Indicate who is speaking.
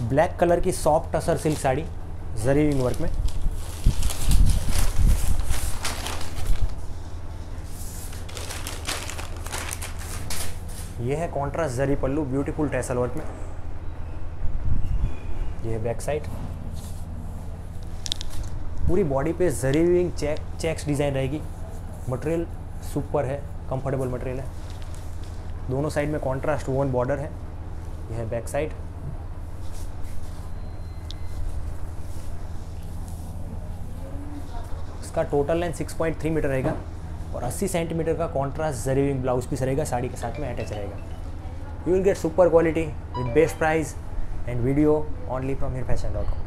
Speaker 1: Black colour की soft tussar silk sari zari in work में। ये है contrast zari pallu beautiful tassel work में। ये है बैक साइड, पूरी बॉडी पे जरी वीविंग चेक्स डिज़ाइन रहेगी। मटेरियल सुपर है, कंफर्टेबल मटेरियल है। दोनों साइड में कॉन्ट्रास्ट वोन बॉर्डर है। यह है बैक साइड। इसका टोटल लेंथ 6.3 मीटर रहेगा और 80 सेंटीमीटर का contrast zari weaving blouse piece रहेगा, साड़ी के साथ में अटैच रहेगा। You will get super quality with best price and video only from mirfashion.com।